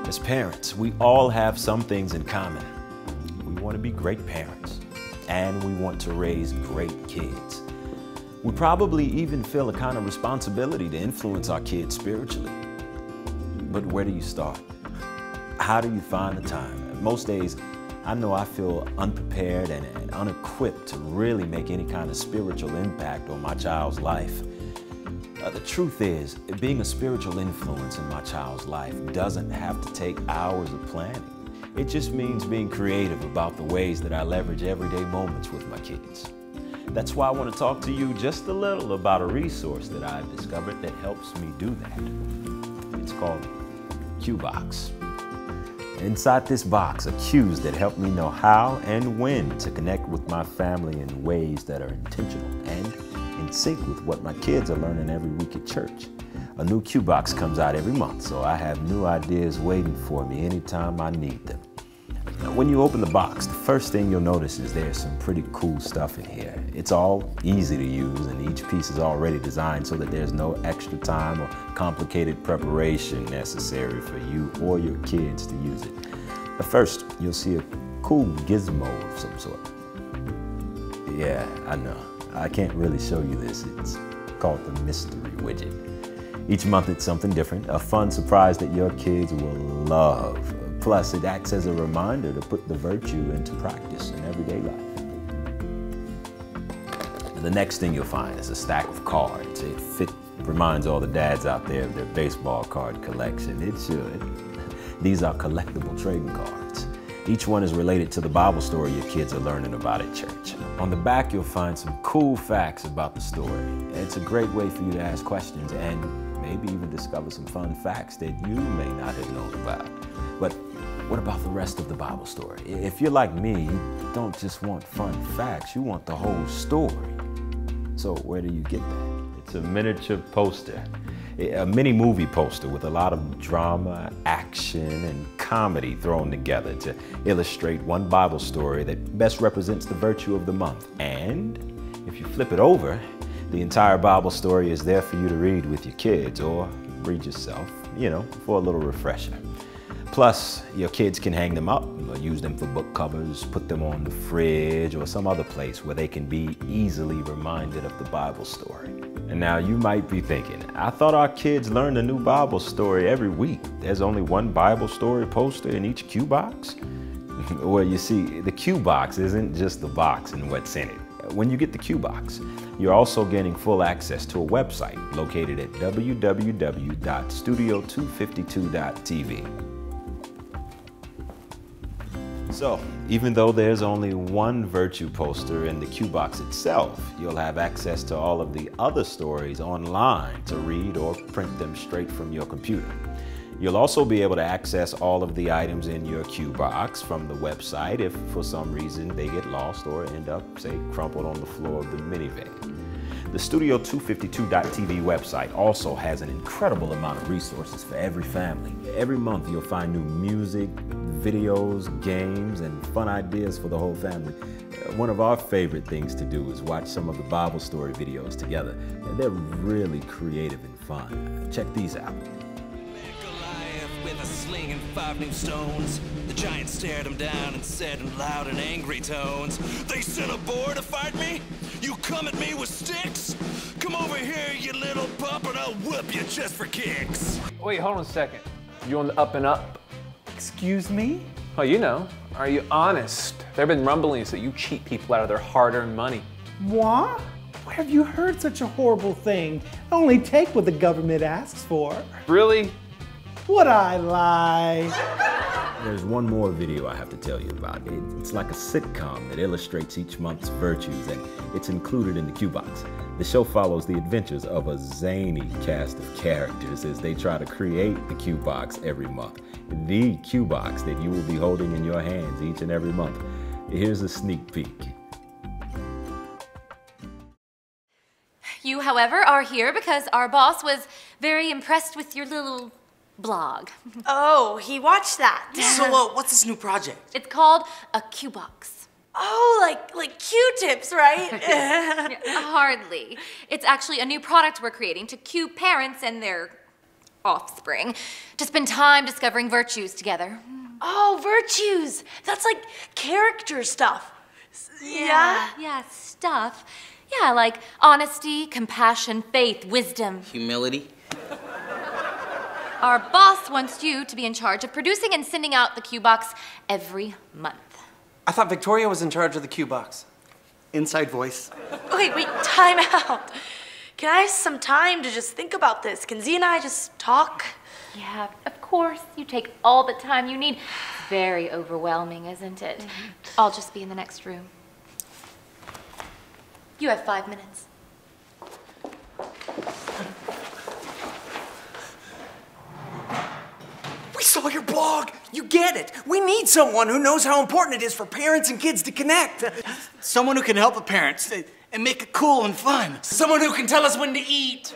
As parents, we all have some things in common. We want to be great parents, and we want to raise great kids. We probably even feel a kind of responsibility to influence our kids spiritually. But where do you start? How do you find the time? Most days, I know I feel unprepared and unequipped to really make any kind of spiritual impact on my child's life. The truth is, being a spiritual influence in my child's life doesn't have to take hours of planning. It just means being creative about the ways that I leverage everyday moments with my kids. That's why I want to talk to you just a little about a resource that I've discovered that helps me do that. It's called CueBox. Inside this box are cues that help me know how and when to connect with my family in ways that are intentional and in sync with what my kids are learning every week at church. A new CueBox comes out every month, so I have new ideas waiting for me anytime I need them. Now, when you open the box, the first thing you'll notice is there's some pretty cool stuff in here. It's all easy to use, and each piece is already designed so that there's no extra time or complicated preparation necessary for you or your kids to use it. But first, you'll see a cool gizmo of some sort. Yeah, I know. I can't really show you this. It's called the mystery widget. Each month it's something different, a fun surprise that your kids will love. Plus, it acts as a reminder to put the virtue into practice in everyday life. And the next thing you'll find is a stack of cards. It reminds all the dads out there of their baseball card collection. It should. These are collectible trading cards. Each one is related to the Bible story your kids are learning about at church. On the back, you'll find some cool facts about the story. It's a great way for you to ask questions and maybe even discover some fun facts that you may not have known about. But what about the rest of the Bible story? If you're like me, you don't just want fun facts, you want the whole story. So where do you get that? It's a miniature poster, a mini movie poster with a lot of drama, action, and comedy thrown together to illustrate one Bible story that best represents the virtue of the month. And if you flip it over, the entire Bible story is there for you to read with your kids or read yourself, for a little refresher. Plus, your kids can hang them up or use them for book covers, put them on the fridge or some other place where they can be easily reminded of the Bible story. And now you might be thinking, I thought our kids learned a new Bible story every week. There's only one Bible story poster in each CueBox? Well, you see, the CueBox isn't just the box and what's in it. When you get the CueBox, you're also getting full access to a website located at www.studio252.tv. So, even though there's only one virtue poster in the CueBox itself, you'll have access to all of the other stories online to read or print them straight from your computer. You'll also be able to access all of the items in your CueBox from the website if for some reason they get lost or end up, say, crumpled on the floor of the minivan. The Studio252.tv website also has an incredible amount of resources for every family. Every month you'll find new music, videos, games, and fun ideas for the whole family. One of our favorite things to do is watch some of the Bible story videos together. And they're really creative and fun. Check these out. With a sling and 5 new stones, the giant stared him down and said in loud and angry tones, "They sent a boar to fight me? You come at me with sticks? Come over here, you little pup, and I'll whoop you just for kicks." Wait, hold on a second. You on the up and up? Excuse me? Oh, are you honest? There have been rumblings that you cheat people out of their hard-earned money. Moi? Where have you heard such a horrible thing? I only take what the government asks for. Really? Would I lie? There's one more video I have to tell you about. It's like a sitcom that illustrates each month's virtues, and it's included in the CueBox. The show follows the adventures of a zany cast of characters as they try to create the CueBox every month. The CueBox that you will be holding in your hands each and every month. Here's a sneak peek. You, however, are here because our boss was very impressed with your little blog. Oh, he watched that. So, what's this new project? It's called a CueBox. Oh, like Q-tips, right? Hardly. It's actually a new product we're creating to cue parents and their offspring to spend time discovering virtues together. Oh, virtues. That's like character stuff. Yeah, stuff. Yeah, like honesty, compassion, faith, wisdom. Humility. Our boss wants you to be in charge of producing and sending out the Q Box every month. I thought Victoria was in charge of the Q Box. Inside voice. Okay, wait, time out. Can I have some time to just think about this? Can Z and I just talk? Yeah, of course. You take all the time you need. Very overwhelming, isn't it? I'll just be in the next room. You have 5 minutes. We saw your blog. You get it. We need someone who knows how important it is for parents and kids to connect. Someone who can help the parents and make it cool and fun. Someone who can tell us when to eat.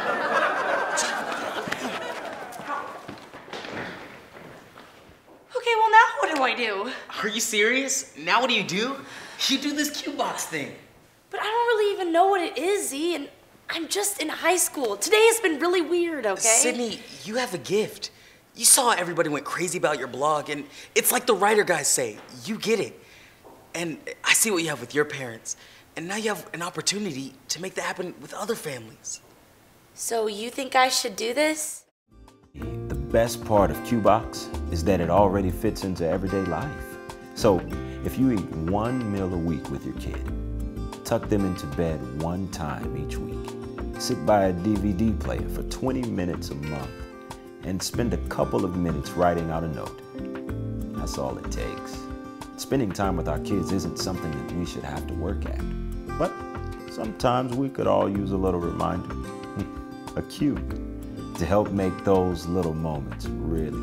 Okay, well now what do I do? Are you serious? Now what do? You do this Q Box thing. But I don't really even know what it is, Z, and I'm just in high school. Today has been really weird, okay? Sydney, you have a gift. You saw everybody went crazy about your blog, and it's like the writer guys say, you get it. And I see what you have with your parents, and now you have an opportunity to make that happen with other families. So you think I should do this? The best part of Q Box is that it already fits into everyday life. So if you eat one meal a week with your kid, tuck them into bed one time each week, sit by a DVD player for 20 minutes a month, and spend a couple of minutes writing out a note. That's all it takes. Spending time with our kids isn't something that we should have to work at, but sometimes we could all use a little reminder, a cue, to help make those little moments really